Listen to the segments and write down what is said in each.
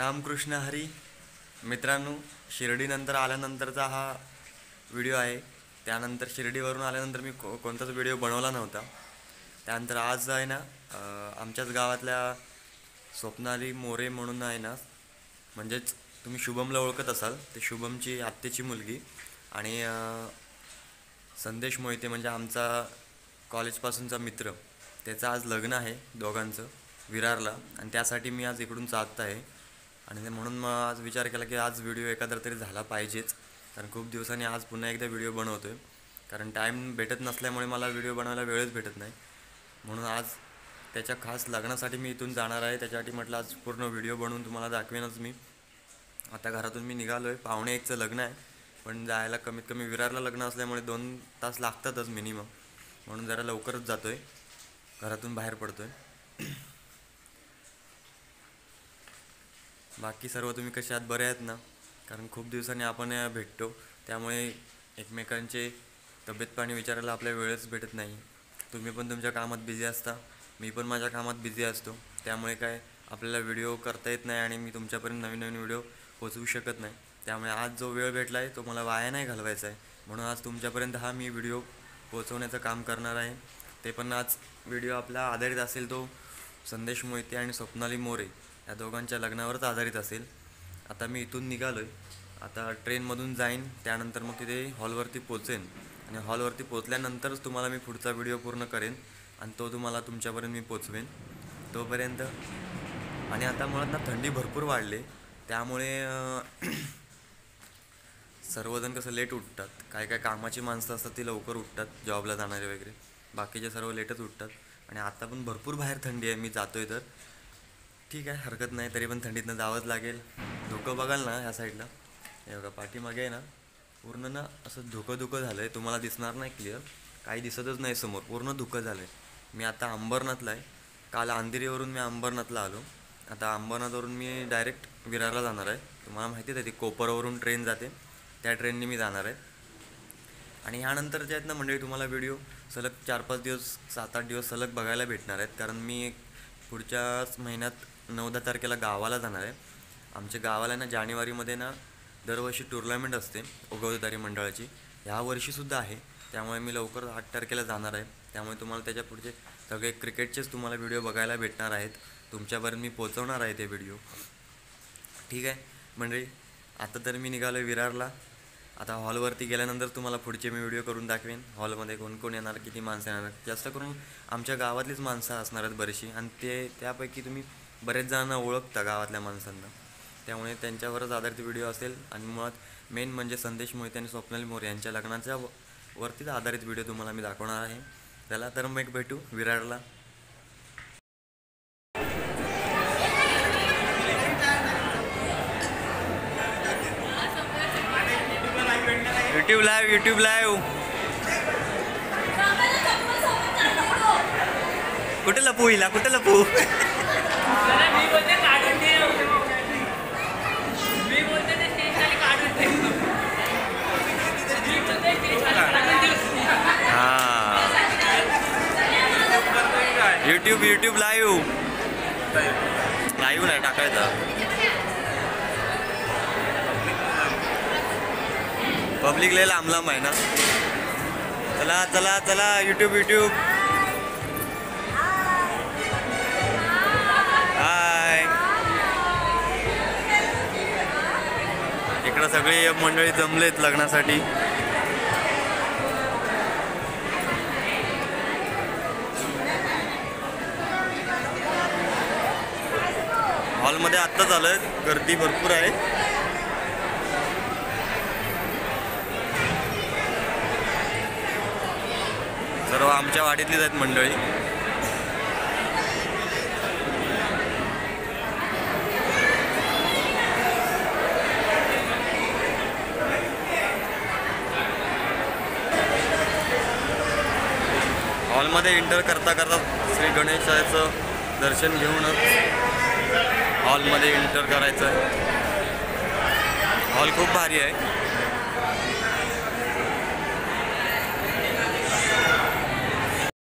रामकृष्ण हरी. मित्रांनो, शिर्डीनंतर आल्यानंतरचा हा व्हिडिओ आहे. त्यानंतर शिर्डीवरून आल्यानंतर मी कोणताच व्हिडिओ बनवला नव्हता. त्यानंतर आज आहे ना, आमच्याच गावातल्या स्वप्नाली मोरे म्हणून आहे ना, म्हणजेच तुम्ही शुभमला ओळखत असाल, ते शुभमची आत्याची मुलगी आणि संदेश मोहिते म्हणजे आमचा कॉलेजपासूनचा मित्र, त्याचं आज लग्न आहे दोघांचं विरारला. आणि त्यासाठी मी आज इकडून जात आहे. आणि म्हणून मग आज विचार केला की आज व्हिडिओ एखादा तरी झाला पाहिजेच, कारण खूप दिवसांनी आज पुन्हा एकदा व्हिडिओ बनवतो आहे. कारण टाईम भेटत नसल्यामुळे मला व्हिडिओ बनवायला वेळच भेटत नाही. म्हणून आज त्याच्या खास लग्नासाठी मी इथून जाणार आहे. त्याच्यासाठी म्हटलं आज पूर्ण व्हिडिओ बनवून तुम्हाला दाखवेनच मी. आता घरातून मी निघालो आहे. 1:45चं लग्न आहे, पण जायला कमीत कमी विरारला लग्न असल्यामुळे 2 तास लागतातच मिनिमम. म्हणून जरा लवकरच जातो आहे, घरातून बाहेर पडतो आहे. बाकी सर्व तुम्ही कसे आहात, बरे आहेत ना? कारण खूप दिवसांनी आपण भेटतो, त्यामुळे एकमेकांचे तब्येत पाणी विचारायला आपल्याला वेळच भेटत नाही. तुम्ही पण तुमच्या कामात बिझी असता, मी पण माझ्या कामात बिझी असतो. त्यामुळे काय आपल्याला व्हिडिओ करता येत नाही आणि मी तुमच्यापर्यंत नवीन नवीन व्हिडिओ पोचवू शकत नाही. त्यामुळे आज जो वेळ भेटला आहे तो मला वाया नाही घालवायचा आहे. म्हणून आज तुमच्यापर्यंत हा मी व्हिडिओ पोचवण्याचं काम करणार आहे. ते पण आज व्हिडिओ आपला आधारित असेल तो संदेश मोहिते आणि स्वप्नाली मोरे या दोघांच्या लग्नावरच आधारित असेल. आता मी इथून निघालो आहे, आता ट्रेनमधून जाईन, त्यानंतर मग तिथे हॉलवरती पोचेन आणि हॉलवरती पोचल्यानंतरच तुम्हाला मी पुढचा व्हिडिओ पूर्ण करेन आणि तो तुम्हाला तुमच्यापर्यंत मी पोचवेन तोपर्यंत. आणि आता मुळात ना थंडी भरपूर वाढले, त्यामुळे सर्वजण कसं लेट उठतात. काय काय कामाची माणसं असतात ती लवकर उठतात, जॉबला जाणारे वगैरे. बाकीचे सर्व लेटच उठतात. आणि आता पण भरपूर बाहेर थंडी आहे, मी जातो आहे तर ठीक आहे, हरकत नाही. तरी पण थंडीतनं जावंच लागेल. धुकं बघाल ना ह्या साईडला, हे बघा पाठीमागे आहे ना, पूर्ण ना असं धुकं झालं आहे. तुम्हाला दिसणार नाही क्लिअर, काही दिसतच नाही समोर, पूर्ण धुकं झालं आहे. मी आता अंबरनाथला आहे. काल अंधेरीवरून मी अंबरनाथला आलो. आता अंबरनाथवरून मी डायरेक्ट विरारला जाणार आहे. तुम्हाला माहिती आहे ती कोपरवरून ट्रेन जाते, त्या ट्रेनने मी जाणार आहे. आणि ह्यानंतर जे आहेत ना मंडळी, तुम्हाला व्हिडिओ सलग 4-5 दिवस 7-8 दिवस सलग बघायला भेटणार आहेत. कारण मी पुढच्याच महिन्यात 9-10 तारखेला गावाला जाणार आहे. आमच्या गावाला ना जानेवारीमध्ये ना दरवर्षी टुर्नामेंट असते उगवतेदारी मंडळाची. ह्या वर्षीसुद्धा आहे, त्यामुळे मी लवकर 8 तारखेला जाणार आहे. त्यामुळे तुम्हाला त्याच्या पुढचे सगळे क्रिकेटचेच तुम्हाला व्हिडिओ बघायला भेटणार आहेत. तुमच्यापर्यंत मी पोचवणार आहे ते व्हिडिओ. ठीक आहे मंडळी, आता तर मी निघालो आहे विरारला. आता हॉलवरती गेल्यानंतर तुम्हाला पुढचे मी व्हिडिओ करून दाखवेन. हॉलमध्ये कोण कोण येणार, किती माणसं येणार. जास्त करून आमच्या गावातलीच माणसं असणार आहेत बरीचशी, आणि त्यापैकी तुम्ही बरेच जणांना ओळखता गावातल्या माणसांना, त्यामुळे त्यांच्यावरच आधारित व्हिडिओ असेल. आणि मुळात मेन म्हणजे संदेश मोहिते आणि स्वप्नाली मोरे यांच्या लग्नाच्या वरतीच आधारित व्हिडिओ तुम्हाला मी दाखवणार आहे. चला तर मग भेटू विरारला. यूट्यूब लाईव्ह कुठे लपू हिला, कुठे लपू? यूट्यूब लाईव्ह नाही टाकायचं. पब्लिक लय लांब आहे ना. चला चला चला, यूट्यूब हाय. इकडं सगळी मंडळी जमलेत लग्नासाठी. हॉलमध्ये आत्ताच आलं, गर्दी भरपूर आहे. सर्व आमच्या वाडीतलीच आहेत मंडळी. हॉलमध्ये एंटर करता करता श्री गणेशाचं दर्शन घेऊनच हॉलमध्ये एंटर करायचं आहे. हॉल खूप भारी आहे.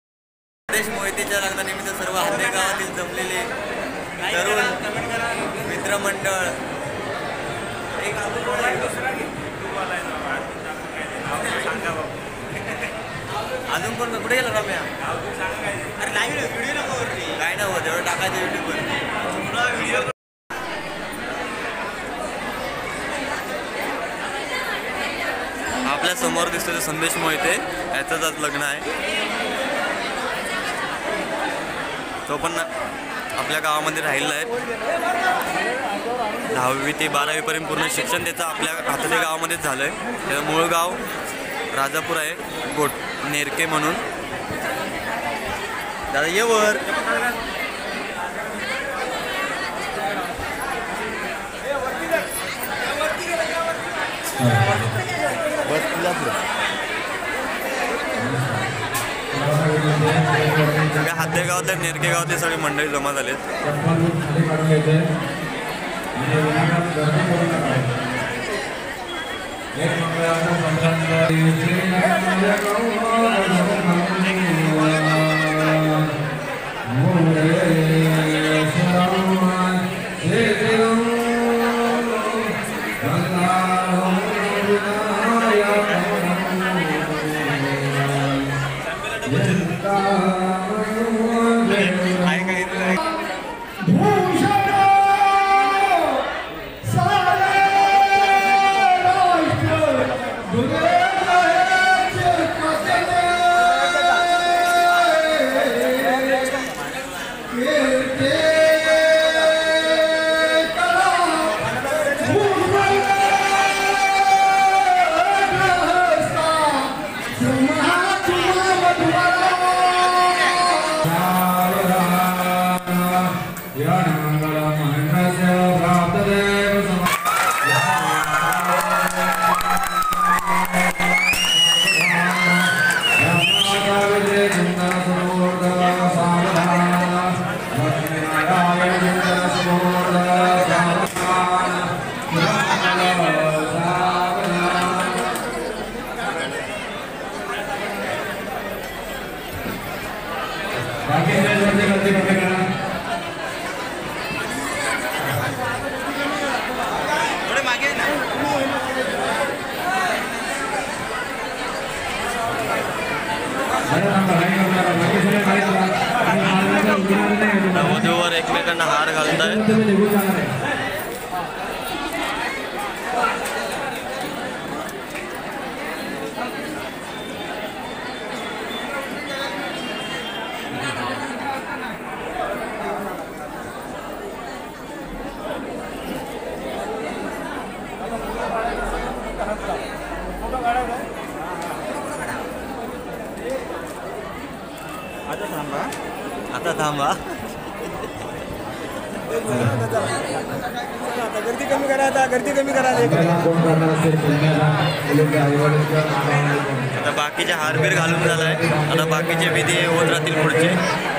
संदेश मोहितेच्या लग्नानिमित्त सर्व हल्ले गावातील जमलेले तरुण मित्रमंडळ अजून पण कुठे गेला रम्या? अरे लाईव्ह व्हिडिओ नको काय ना होत एवढं टाकायचं युट्यूबवर. आपल्या समोर दिसतो संदेश मोहिते याचंच आज लग्न आहे. तो पण आपल्या गावामध्ये राहिलेला आहे. 10वी ते 12वीपर्यंत पूर्ण शिक्षण त्याचं आपल्या हातल्या गावामध्येच झालं आहे. त्याचं मूळ गाव राजापूर आहे, नेरके म्हणून. दादा ये वर. सगळ्या हाते गावातल्या नेरके गावातले सगळी मंडळी जमा झालेत. नववधूवर एकमेकांना हार घालताय. आता थांबा. गर्दी कमी करा. आता बाकीचे हारबीर घालून झालाय. आता बाकीचे विधी होत राहतील पुढचे.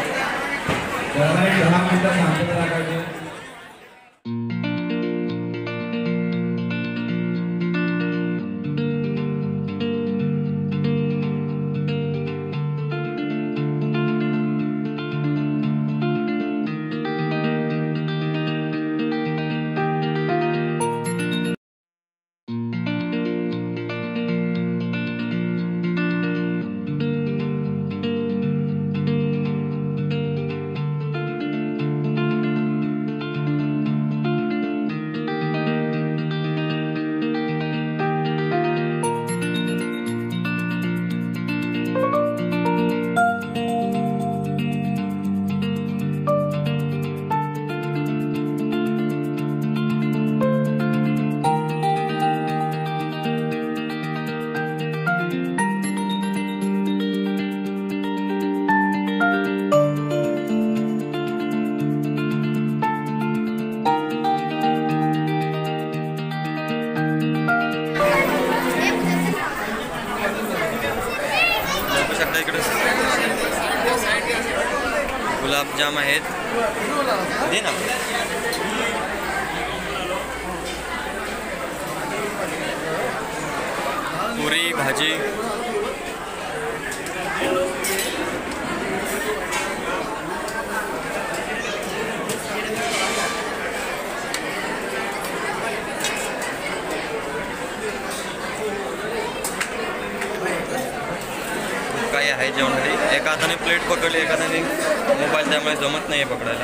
गुलाबजाम आहेत. दे ना. पुरी भाजी. हाताने प्लेट पकडली, एखाद्याने मोबाईल, त्यामुळे जमत नाही आहे पकडायला.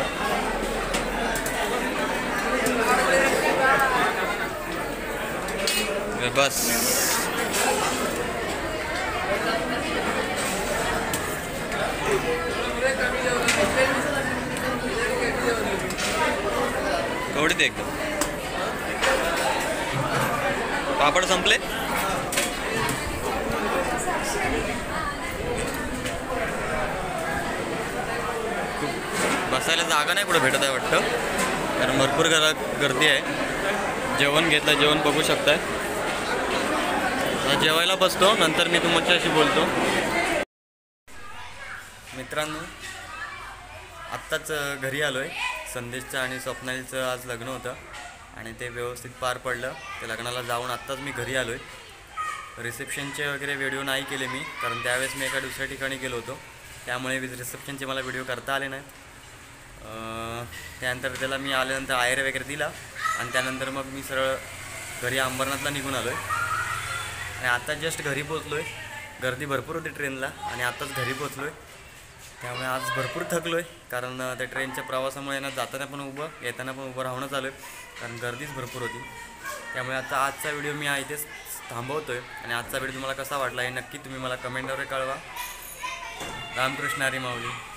बस थोडी ते एकदम पापड संपले. बसायला जागा नाही कुठं भेटत आहे वाटतं, कारण भरपूर गर्दी आहे. जेवण घेतलं, जेवण बघू शकताय. जेवायला बसतो, नंतर मी तुमच्याशी बोलतो. मित्रांनो, आत्ताच घरी आलो आहे. संदेशचं आणि स्वप्नालीचं आज लग्न होतं आणि ते व्यवस्थित पार पडलं. त्या लग्नाला जाऊन आत्ताच मी घरी आलो आहे. रिसेप्शनचे वगैरे व्हिडिओ नाही केले मी, कारण त्यावेळेस मी एका दुसऱ्या ठिकाणी गेलो होतो, त्यामुळे रिसेप्शनचे मला व्हिडिओ करता आले नाहीत. त्यानंतर त्याला मी आल्यानंतर आयर वगैरे दिला आणि त्यानंतर मग मी सरळ घरी अंबरनाथला निघून आलो आहे. आणि आता जस्ट घरी पोचलो आहे. गर्दी भरपूर होती ट्रेनला आणि आत्ताच घरी पोचलो आहे. त्यामुळे आज भरपूर थकलो आहे, कारण त्या ट्रेनच्या प्रवासामुळे ना जाताना पण उभं, येताना पण उभं राहूनच आलो आहे, कारण गर्दीच भरपूर होती. त्यामुळे आता आजचा व्हिडिओ मी इथेच थांबवतो आहे. आणि आजचा व्हिडिओ तुम्हाला कसा वाटला हे नक्की तुम्ही मला कमेंटवर कळवा. रामकृष्ण हरी माऊली.